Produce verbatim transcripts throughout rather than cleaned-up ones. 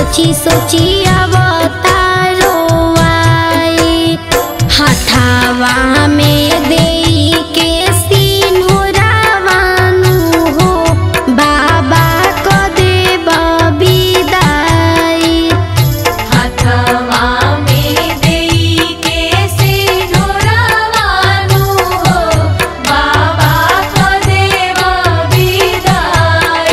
सोची सोची अवतारो आई हाथावा में देई के सिंहरावानु हो बाबा को देव विदाई। हाथावा में देई के सिंहरावानु हो बाबा को देव विदाई।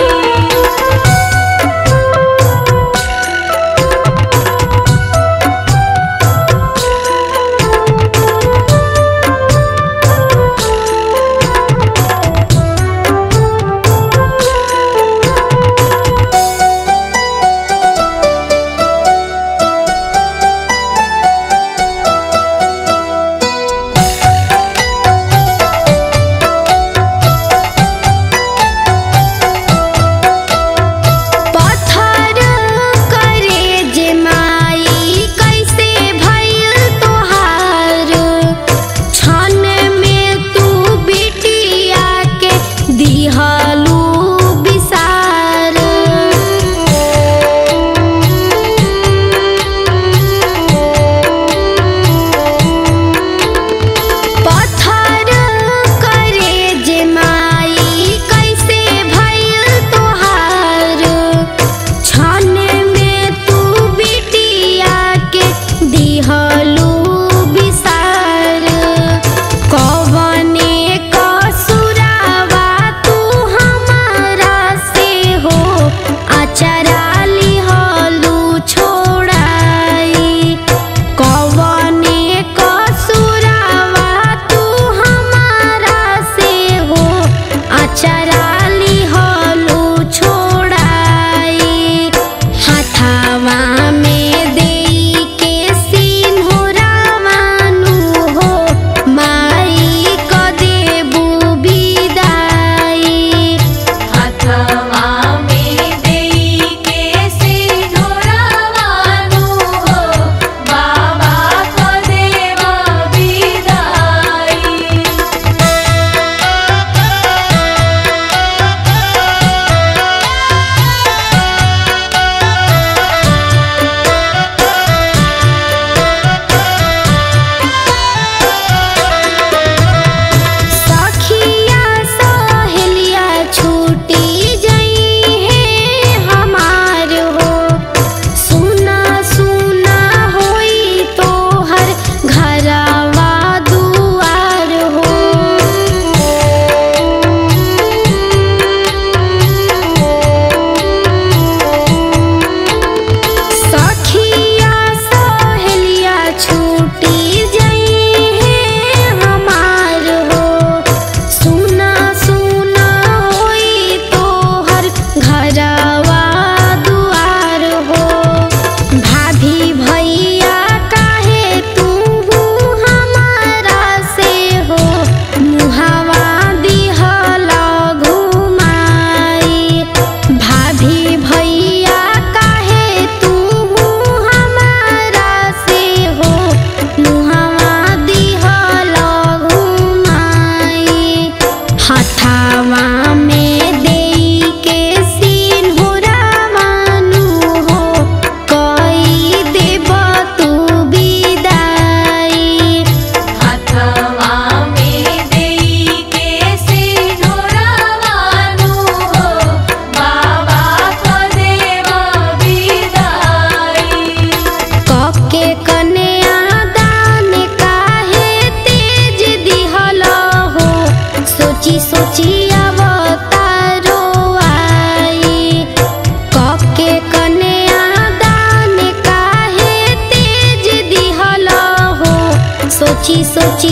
सोची सोची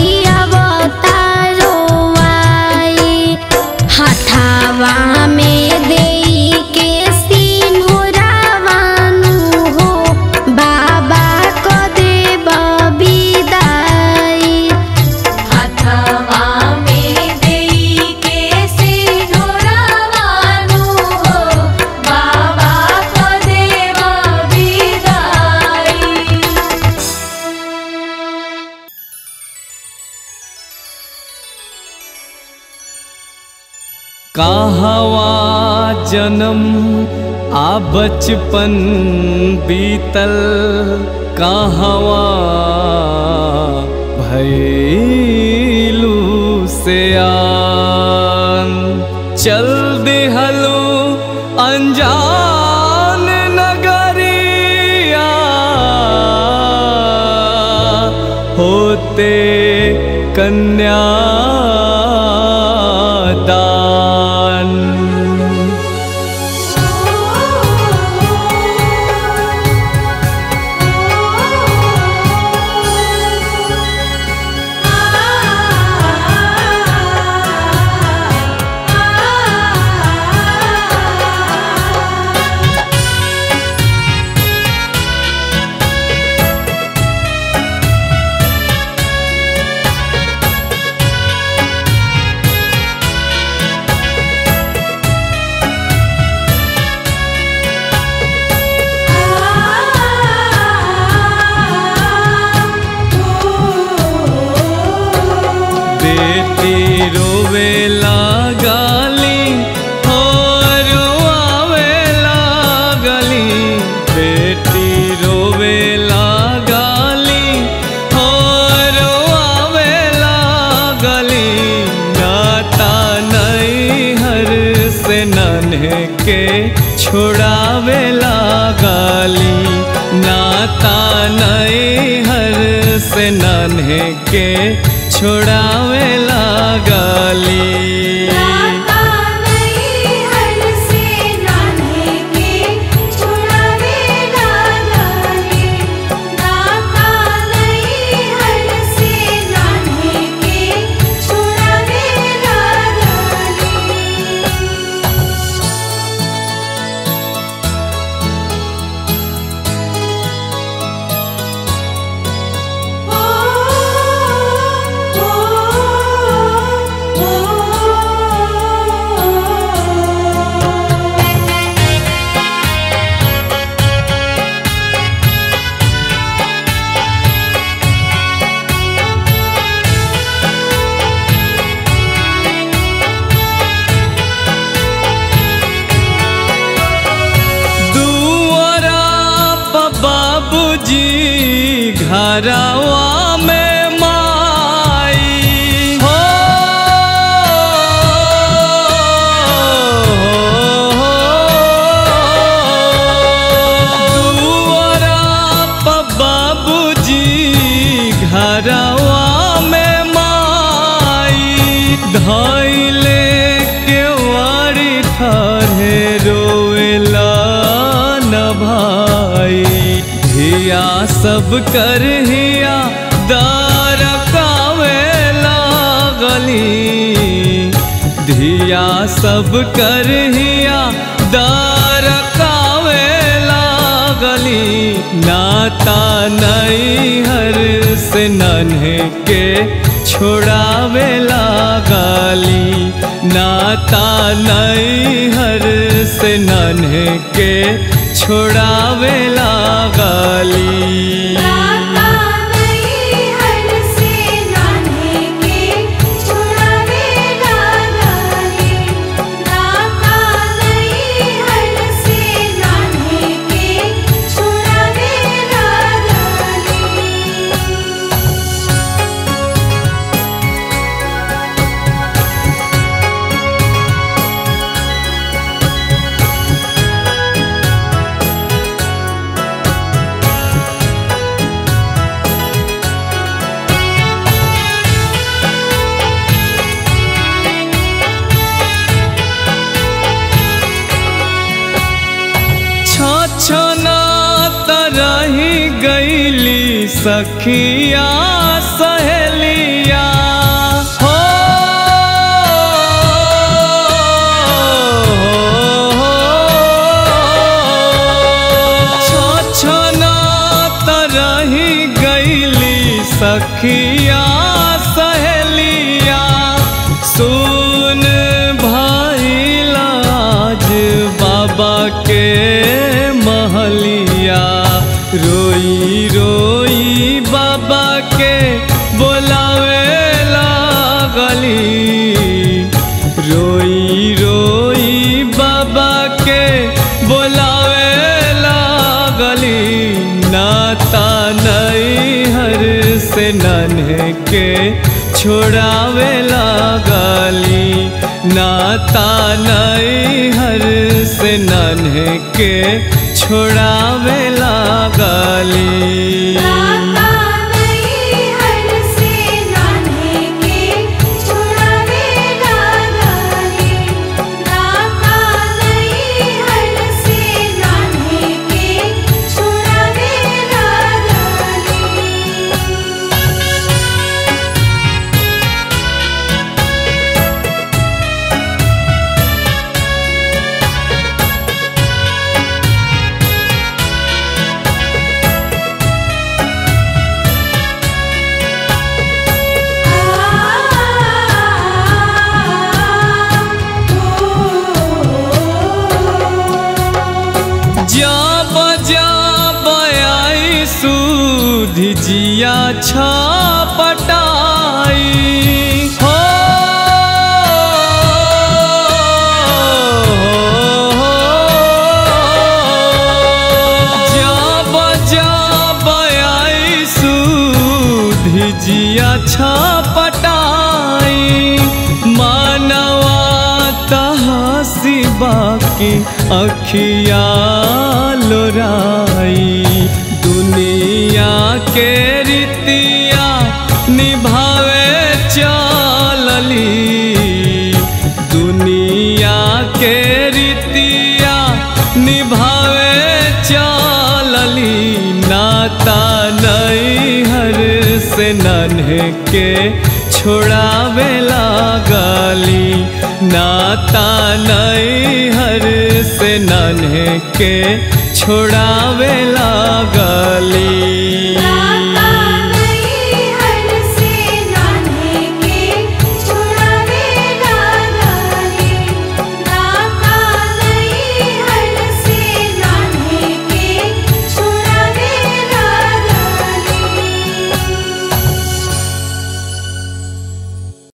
अवतारो आई हाथावा में देई के सिंहरावानु हो बाबा को देव विदाई। हाथावा में देई के सिंहरावानु हो बाबा को देव विदाई। कहवा जन्म आ बचपन बीतल कहवा भइलू से आन चल दिहलू अनजान नगरिया होते कन्यादान। बेटी रोवे लागली हो रोआवे लागली बेटी रोवे लागली हो रोआवे लागली नाता नैहर से नन्हे के छुड़ावे लागली नाता नैहर से नन्हे के छुड़ावे लागली। नाता नैहर से नन्हे के छुड़ावे लागली नाता नैहर से नन्हे के छुड़ावे लागली। बाबूजी घरवा में माई हो दुआरा पर बाबूजी घरवा में माई धइले केवाड़ी ठाढ़े रोवेला न भाई धिया सब कर हिया दार कावे लागली धिया सब कर हिया दार कावे लागली नाता नैहर से नन्हे के छुड़ावे लागली नाता नैहर से नन्हे के छुड़ावे लागली। नाता नैहर से नन्हे के छुड़ावे लागली नाता नैहर से नन्हे के छुड़ावे लागली। छछना तरही गईली सखिया सहेलिया हो छछना तरही गईली सखिया सहेलिया सुन भाई लाज बाबा के महलिया रोई रोई बाबा के बोलावे लागली रोई रोई बाबा के बोला से नन्हे के छोड़ावे लागली। नाता नैहर से नन्हे के छोड़ावे लागली। नाता नैहर से नान्हे के छुड़ावे लागली। नाता नैहर से नान्हे के छुड़ावे लागली। जब जब आई सुध जिया छपटाई हो, जब जब आई सुध जिया छपटाई। मानवा तहसी बाकी अखिया लोराई। दुनिया के रीतिया निभावे चलली। दुनिया के रीतिया निभावे चलली। नाता नैहर से नन्हे के छोड़ावे लागली। नाता नैहर से नन्हे के छोड़ावे लागली।